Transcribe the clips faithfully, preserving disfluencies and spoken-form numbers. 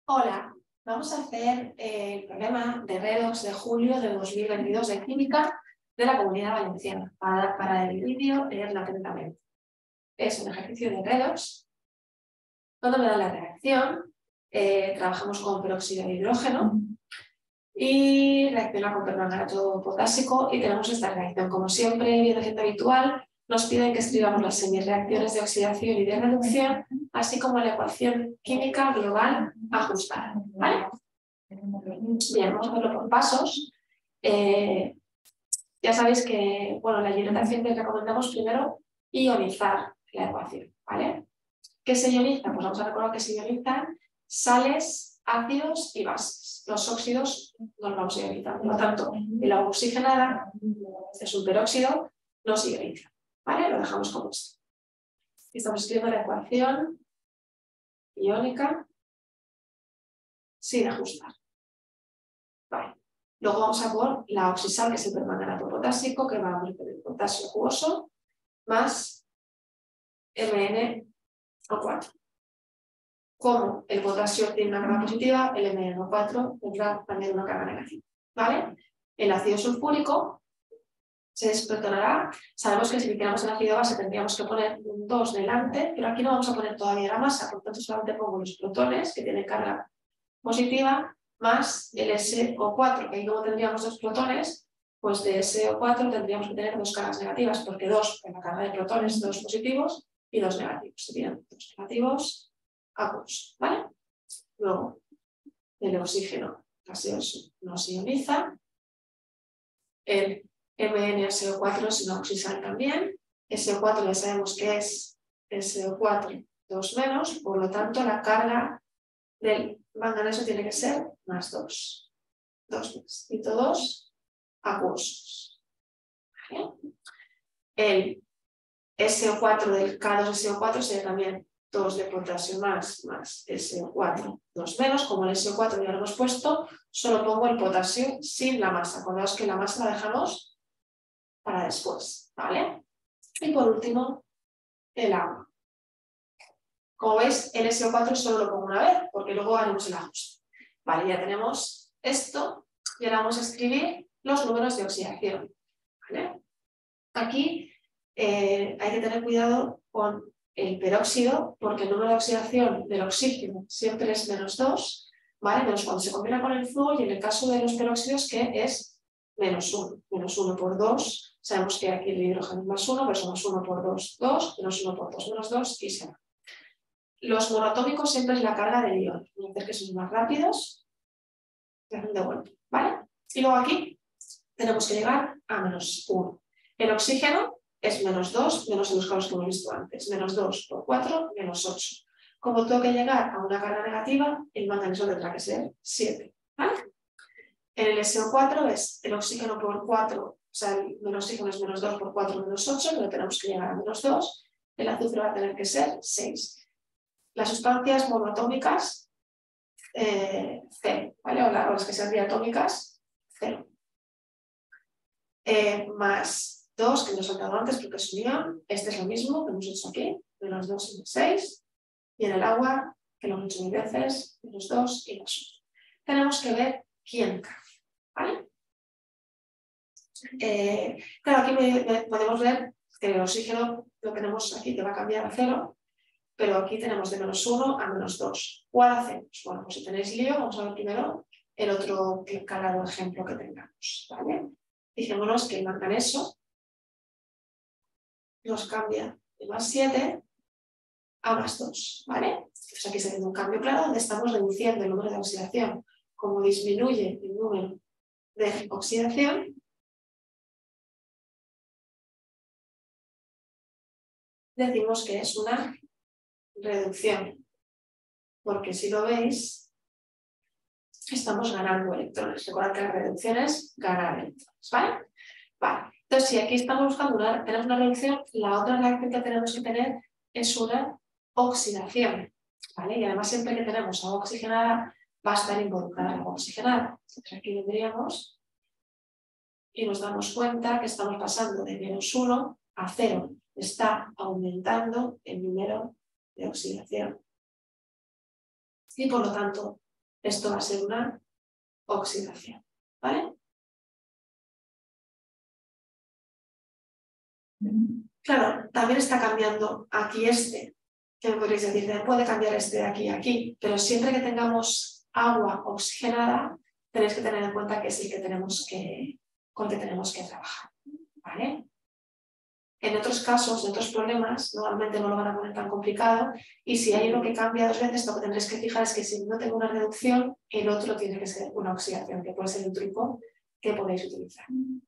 Hola, vamos a hacer eh, el problema de redox de julio de dos mil veintidós de química de la Comunidad Valenciana. Para, para el vídeo, leerla atentamente. Es un ejercicio de redox, donde me da la reacción, eh, trabajamos con peróxido de hidrógeno y reacciona con permanganato potásico y tenemos esta reacción. Como siempre, viene gente habitual, nos piden que escribamos las semireacciones de oxidación y de reducción, así como la ecuación química global ajustada. ¿Vale? Bien, vamos a hacerlo por pasos. Eh, ya sabéis que, bueno, la hidratación que recomendamos primero ionizar la ecuación, ¿vale? ¿Qué se ioniza? Pues vamos a recordar que se ionizan sales, ácidos y bases. Los óxidos no los vamos a ionizar. Por lo tanto, el agua oxigenada, este es un peróxido, no se ioniza, ¿vale? Lo dejamos como esto. Estamos escribiendo la ecuación iónica sin ajustar. Vale. Luego vamos a por la oxisal, que es el permanganato potásico, que va a unir el potasio acuoso, más M N O cuatro. Como el potasio tiene una carga positiva, el M N O cuatro tendrá también una carga negativa. ¿Vale? El ácido sulfúrico se desprotonará. Sabemos que si quisiéramos el ácido base tendríamos que poner un dos delante, pero aquí no vamos a poner todavía la masa, por tanto solamente pongo los protones que tienen carga positiva más el S O cuatro, que ahí como tendríamos dos protones, pues de S O cuatro tendríamos que tener dos cargas negativas, porque dos en la carga de protones, dos positivos y dos negativos. Serían dos negativos acuosos, ¿vale? Luego, el oxígeno gaseoso no se ioniza, el M N S O cuatro se oxisal también, S O cuatro ya sabemos que es S O cuatro dos menos, por lo tanto la carga del manganeso tiene que ser más dos. dos más. Y todos acuosos. ¿Vale? El S O cuatro del K dos S O cuatro sería también dos de potasio más, más S O cuatro, dos menos. Como el S O cuatro ya lo hemos puesto, solo pongo el potasio sin la masa. Acordaos que la masa la dejamos para después. ¿Vale? Y por último, el agua. Como veis, el S O cuatro solo lo pongo una vez, porque luego haremos el ajuste. Vale, ya tenemos esto y ahora vamos a escribir los números de oxidación. ¿Vale? Aquí eh, hay que tener cuidado con el peróxido, porque el número de oxidación del oxígeno siempre es menos dos, ¿vale? Menos cuando se combina con el flúor, y en el caso de los peróxidos que es menos uno. Menos uno por dos, sabemos que aquí el hidrógeno es más uno, pero somos uno por dos, dos, menos uno por dos, menos dos y se va. Los monoatómicos siempre es la carga del ion. Vamos a hacer que son más rápidos. Se hacen de vuelta, ¿vale? Y luego aquí tenemos que llegar a menos uno. El oxígeno es menos dos, menos los casos que hemos visto antes. Menos dos por cuatro, menos ocho. Como tengo que llegar a una carga negativa, el manganeso tendrá que ser siete. ¿Vale? En el S O cuatro es el oxígeno por cuatro, o sea, el oxígeno es menos dos por cuatro, menos ocho, pero tenemos que llegar a menos dos. El azufre va a tener que ser seis. Las sustancias monoatómicas, eh, cero, ¿vale? O, la, o las que sean diatómicas, cero. Eh, más dos, que nos he saltado antes porque es un ion. Este es lo mismo que hemos hecho aquí, menos dos y más seis. Y en el agua, que lo hemos hecho mil veces, menos dos y más uno. Tenemos que ver quién cae, ¿vale? Eh, claro, aquí me, me, podemos ver que el oxígeno lo tenemos aquí que va a cambiar a cero. Pero aquí tenemos de menos uno a menos dos. ¿Cuál hacemos? Bueno, pues si tenéis lío, vamos a ver primero el otro calado ejemplo que tengamos. ¿Vale? Fijémonos que el manganeso nos cambia de más siete a más dos. ¿Vale? Pues aquí se haciendo un cambio claro donde estamos reduciendo el número de oxidación. Como disminuye el número de oxidación, decimos que es una reducción. Porque si lo veis, estamos ganando electrones. Recordad que la reducción es ganar electrones, ¿vale? Vale. Entonces, si aquí estamos buscando una, tenemos una reducción, la otra reacción que tenemos que tener es una oxidación, ¿vale? Y además siempre que tenemos agua oxigenada, va a estar involucrada agua oxigenada. Entonces aquí vendríamos y nos damos cuenta que estamos pasando de menos uno a cero. Está aumentando el número de oxidación. Y por lo tanto, esto va a ser una oxidación, ¿vale? Claro, también está cambiando aquí este, que me podréis decir, puede cambiar este de aquí a aquí, pero siempre que tengamos agua oxigenada, tenéis que tener en cuenta que es el que tenemos que, con el que tenemos que trabajar, ¿vale? En otros casos, en otros problemas, normalmente no lo van a poner tan complicado y si hay uno que cambia dos veces, lo que tendréis que fijar es que si no tengo una reducción, el otro tiene que ser una oxidación, que puede ser el truco que podéis utilizar.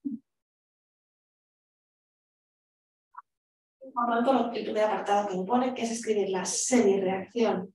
Por lo tanto, el primer apartado que me pone que es escribir la semireacción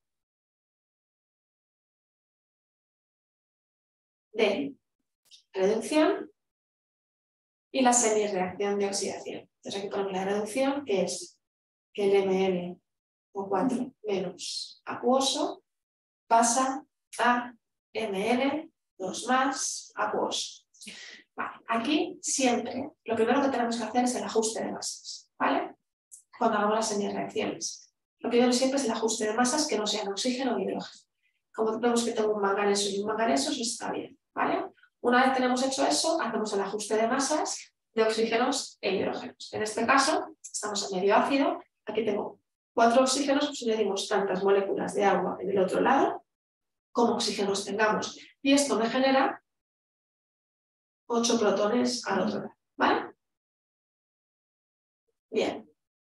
de reducción y la semireacción de oxidación. Entonces aquí ponemos la reducción, que es que el M L O cuatro menos acuoso pasa a M L dos más acuoso. Vale, aquí siempre lo primero que tenemos que hacer es el ajuste de masas, ¿vale? Cuando hagamos las semireacciones. Lo primero siempre es el ajuste de masas que no sean oxígeno o hidrógeno. Como vemos que tengo un manganeso y un manganeso, eso está bien, ¿vale? Una vez tenemos hecho eso, hacemos el ajuste de masas de oxígenos e hidrógenos. En este caso, estamos en medio ácido. Aquí tengo cuatro oxígenos, pues añadimos tantas moléculas de agua en el otro lado como oxígenos tengamos. Y esto me genera ocho protones al otro lado, ¿vale? Bien.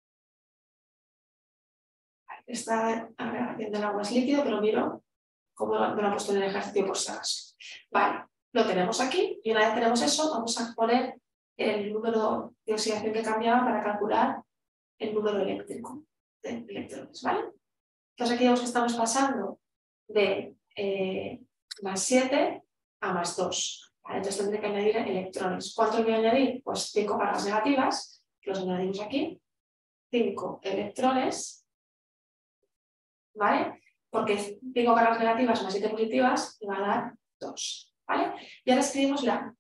Esta agregación del agua es líquido, pero miro cómo me lo ha puesto en el ejercicio por si acaso. Vale, lo tenemos aquí y una vez tenemos eso, vamos a poner el número de oxidación que cambiaba para calcular el número eléctrico de electrones, ¿vale? Entonces aquí vemos que estamos pasando de eh, más siete a más dos. ¿Vale? Entonces tendré que añadir electrones. ¿Cuántos voy a añadir? Pues cinco cargas negativas, que los añadimos aquí. cinco electrones, ¿vale? Porque cinco cargas negativas más siete positivas me va a dar dos, ¿vale? Y ahora escribimos la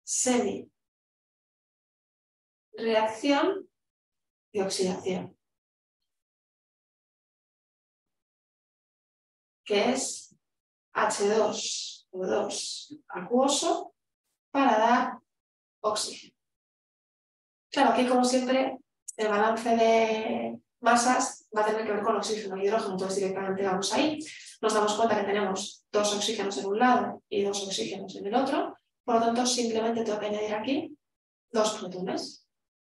semi-reacción de oxidación, que es H dos O dos acuoso para dar oxígeno. Claro, aquí como siempre el balance de masas va a tener que ver con oxígeno y hidrógeno, entonces directamente vamos ahí. Nos damos cuenta que tenemos dos oxígenos en un lado y dos oxígenos en el otro, por lo tanto simplemente tengo que añadir aquí dos protones.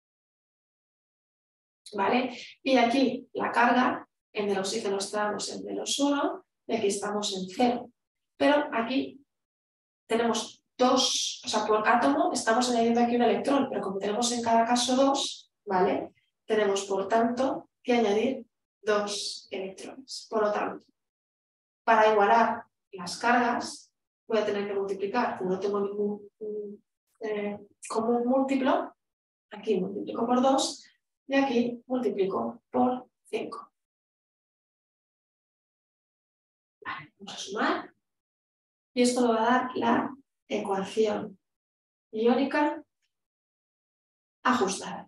¿Vale? Y aquí la carga, en el oxígeno estamos en menos uno y aquí estamos en cero. Pero aquí tenemos dos, o sea, por átomo estamos añadiendo aquí un electrón, pero como tenemos en cada caso dos, ¿vale? Tenemos, por tanto, que añadir dos electrones. Por lo tanto, para igualar las cargas, voy a tener que multiplicar, como no tengo ningún eh, común múltiplo, aquí multiplico por dos y aquí multiplico por cinco. Vale, vamos a sumar. Y esto me va a dar la ecuación iónica ajustada.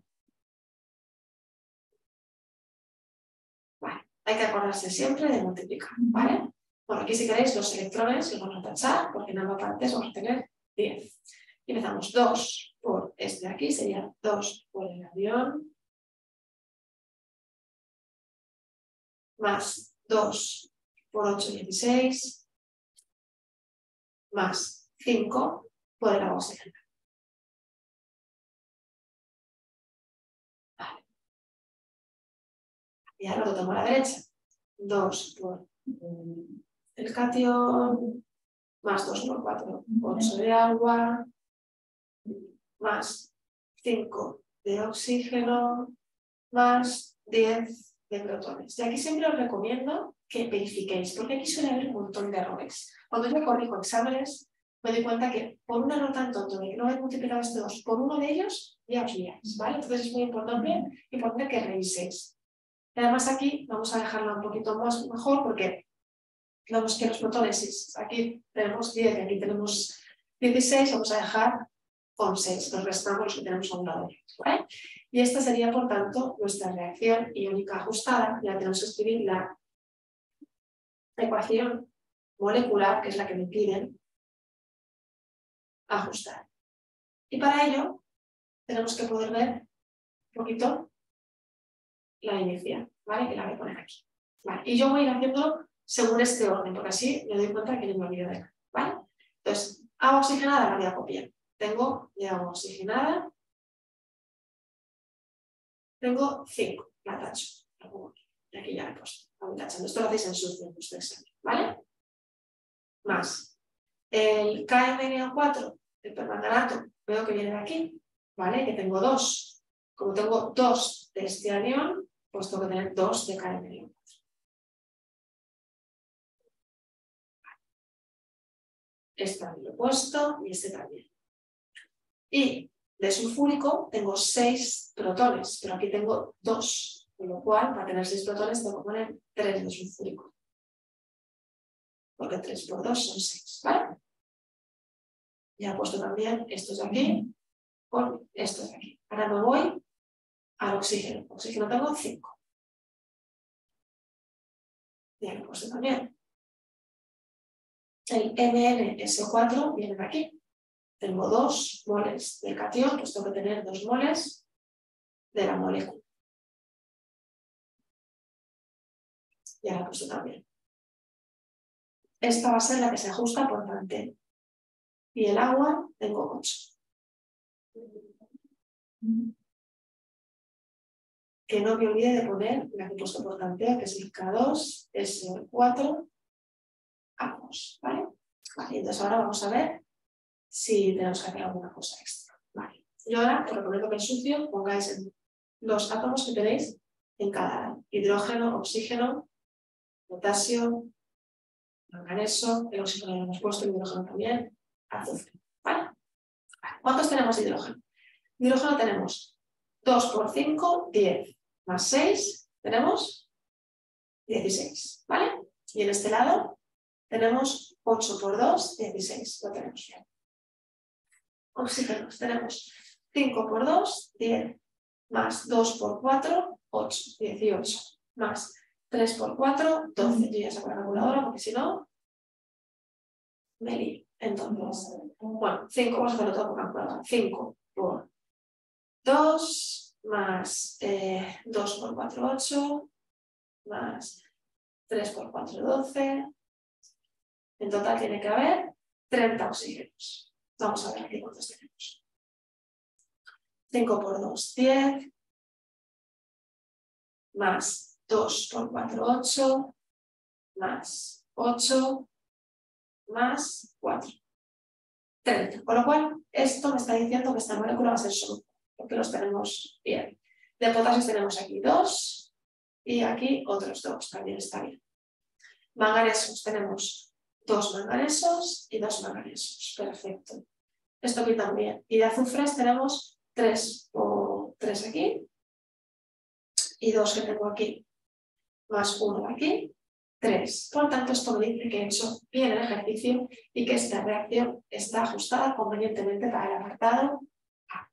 Vale, hay que acordarse siempre de multiplicar, ¿vale? Bueno, aquí si queréis los electrones los vamos a tachar porque en ambas partes vamos a tener diez. Y empezamos dos por este de aquí, sería dos por el avión, más dos por ocho, dieciséis, más cinco por el agua oxigenada. Vale. Y ahora lo tomo a la derecha. dos por el catión, más dos por cuatro, ocho de agua, más cinco de oxígeno, más diez de protones. Y aquí siempre os recomiendo que verifiquéis, porque aquí suele haber un montón de errores. Cuando yo corrijo exámenes, me doy cuenta que por un error tan tonto de que no he multiplicado este dos por uno de ellos, ya os liáis, ¿vale? Entonces es muy importante, importante que reviséis. Y además aquí vamos a dejarlo un poquito más mejor porque vemos que los protones, aquí tenemos diez y aquí tenemos dieciséis, vamos a dejar con seis, los restamos los que tenemos a un lado, ¿vale? Y esta sería, por tanto, nuestra reacción iónica ajustada. Ya tenemos que escribir la ecuación molecular, que es la que me piden ajustar. Y para ello tenemos que poder ver un poquito la inercia, ¿vale? Que la voy a poner aquí. Vale. Y yo voy a ir haciéndolo según este orden, porque así me doy cuenta que no me olvido de nada, ¿vale? Entonces, agua oxigenada la voy a copiar. Tengo de agua oxigenada, tengo cinco, la tacho. Y aquí ya la he puesto, la voy tachando. Esto lo hacéis en sucio en vuestro examen, ¿vale? Más. El K M N O cuatro, el permanganato, veo que viene de aquí, ¿vale? Que tengo dos. Como tengo dos de este anión, pues tengo que tener dos de K M N O cuatro. Este también lo he puesto y este también. Y de sulfúrico tengo seis protones, pero aquí tengo dos, con lo cual para tener seis protones tengo que poner tres de sulfúrico. Porque tres por dos son seis, ¿vale? Ya he puesto también estos de aquí con estos de aquí. Ahora me voy al oxígeno. Oxígeno tengo cinco. Ya lo he puesto también. El M N S O cuatro viene de aquí. Tengo dos moles del catión, pues tengo que tener dos moles de la molécula. Ya la he puesto también. Esta va a ser la que se ajusta por mantén. Y el agua tengo ocho. Que no me olvide de poner la que he puesto por tanteo, que es el K dos, S O cuatro, A dos, ¿vale? Vale, entonces ahora vamos a ver si tenemos que hacer alguna cosa extra. Vale. Yo ahora os recomiendo que en sucio pongáis en los átomos que tenéis en cada hidrógeno, oxígeno, potasio, manganeso, el oxígeno lo hemos puesto, el hidrógeno también, azufre. ¿Vale? ¿Cuántos tenemos de hidrógeno? De hidrógeno tenemos dos por cinco, diez, más seis, tenemos dieciséis. ¿Vale? Y en este lado tenemos ocho por dos, dieciséis. Lo tenemos bien. Oxígenos, tenemos cinco por dos, diez, más dos por cuatro, ocho, dieciocho, más tres por cuatro, doce. Yo ya saco la calculadora porque si no, me lío. Entonces, bueno, cinco, vamos a hacerlo todo por calculadora. cinco por dos, más eh, dos por cuatro, ocho, más tres por cuatro, doce. En total tiene que haber treinta oxígenos. Vamos a ver aquí cuántos tenemos. cinco por dos, diez, más dos por cuatro, ocho, más ocho, más cuatro. treinta. Con lo cual, esto me está diciendo que esta molécula va a ser solo, porque los tenemos bien. De potasio tenemos aquí dos y aquí otros dos, también está bien. Manganesos, tenemos dos manganesos y dos manganesos. Perfecto. Esto aquí también. Y de azufres tenemos tres por tres aquí y dos que tengo aquí, más uno aquí, tres. Por lo tanto, esto me dice que he hecho bien el ejercicio y que esta reacción está ajustada convenientemente para el apartado A.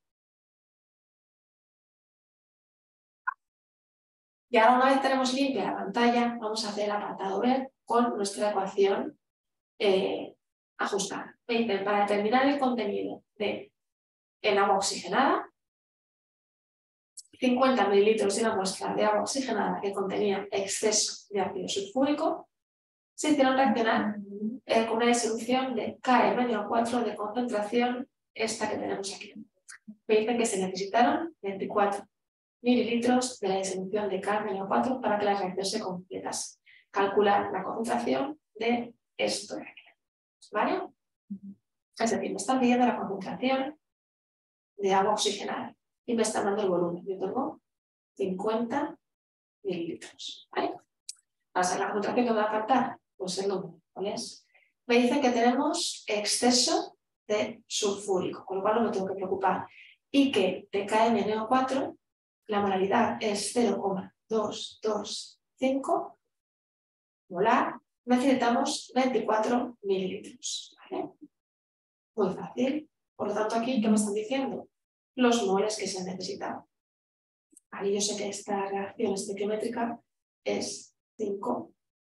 Y ahora, una vez tenemos limpia la pantalla, vamos a hacer el apartado B con nuestra ecuación eh, ajustada. Me dicen, para determinar el contenido de el agua oxigenada, cincuenta mililitros de una muestra de agua oxigenada que contenía exceso de ácido sulfúrico, se hicieron reaccionar eh, con una disolución de K M N O cuatro de concentración, esta que tenemos aquí. Me dicen que se necesitaron veinticuatro mililitros de la disolución de K M N O cuatro para que la reacción se completase. Calcular la concentración de esto de aquí. ¿Vale? Es decir, me están pidiendo la concentración de agua oxigenada y me están dando el volumen. Yo tengo cincuenta mililitros. ¿Vale? Para saber la concentración que me va a faltar, pues el número. ¿Cuál es? Me dice que tenemos exceso de sulfúrico, con lo cual no me tengo que preocupar. Y que de K M N O cuatro la molaridad es cero coma doscientos veinticinco molar. Necesitamos veinticuatro mililitros. ¿Vale? Muy fácil. Por lo tanto, aquí, ¿qué me están diciendo? Los moles que se han necesitado. Ahí yo sé que esta reacción estequiométrica es cinco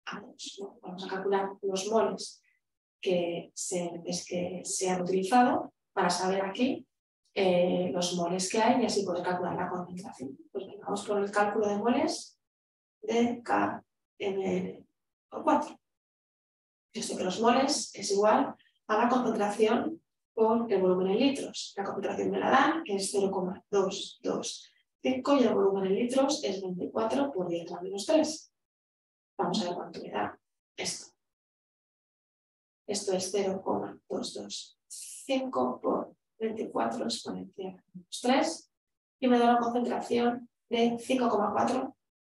a dos. ¿no? Vamos a calcular los moles que se, es que se han utilizado para saber aquí eh, los moles que hay y así poder calcular la concentración. Pues venga, vamos por el cálculo de moles de K M L por cuatro. Yo sé que los moles es igual a la concentración por el volumen en litros. La concentración me la dan, que es cero coma doscientos veinticinco y el volumen en litros es veinticuatro por diez a la menos tres. Vamos a ver cuánto me da esto. Esto es cero coma doscientos veinticinco por veinticuatro exponencial a menos tres y me da una concentración de cinco coma cuatro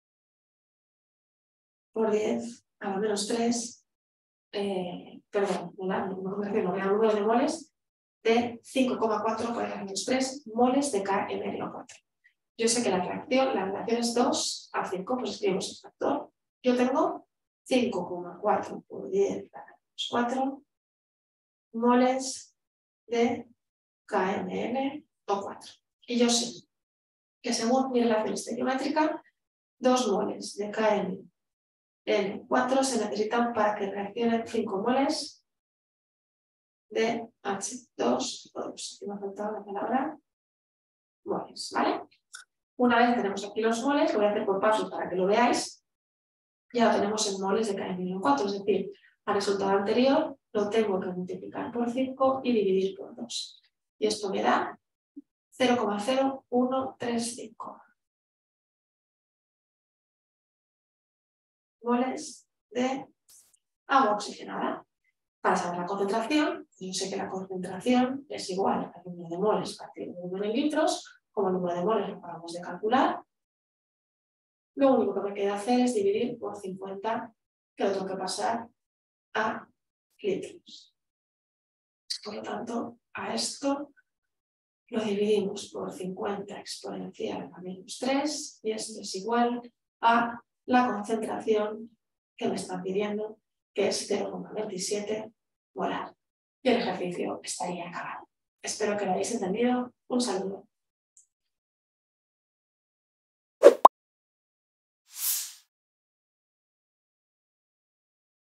por diez a la menos tres. Eh, perdón, una, una, una, una, número de moles de cinco coma cuatro por diez a menos tres moles de K M L cuatro. Yo sé que la reacción, la relación es dos a cinco, pues escribimos el factor. Yo tengo cinco coma cuatro por diez a menos cuatro moles de K M L cuatro. Y yo sé que según mi relación estequiométrica, dos moles de K M L cuatro se necesitan para que reaccionen cinco moles de H dos O dos. Aquí me ha faltado la palabra moles, ¿vale? Una vez tenemos aquí los moles, lo voy a hacer por pasos para que lo veáis, ya lo tenemos en moles de K M L cuatro, es decir, al resultado anterior lo tengo que multiplicar por cinco y dividir por dos. Y esto me da cero coma cero uno tres cinco moles de agua oxigenada. Para saber la concentración, yo sé que la concentración es igual al número de moles partido del número de litros, como el número de moles lo acabamos de calcular. Lo único que me queda hacer es dividir por cincuenta, que lo tengo que pasar a litros. Por lo tanto, a esto lo dividimos por cincuenta exponencial a menos tres y esto es igual a la concentración que me están pidiendo, que es cero coma veintisiete molar. Y el ejercicio estaría acabado. Espero que lo hayáis entendido. Un saludo.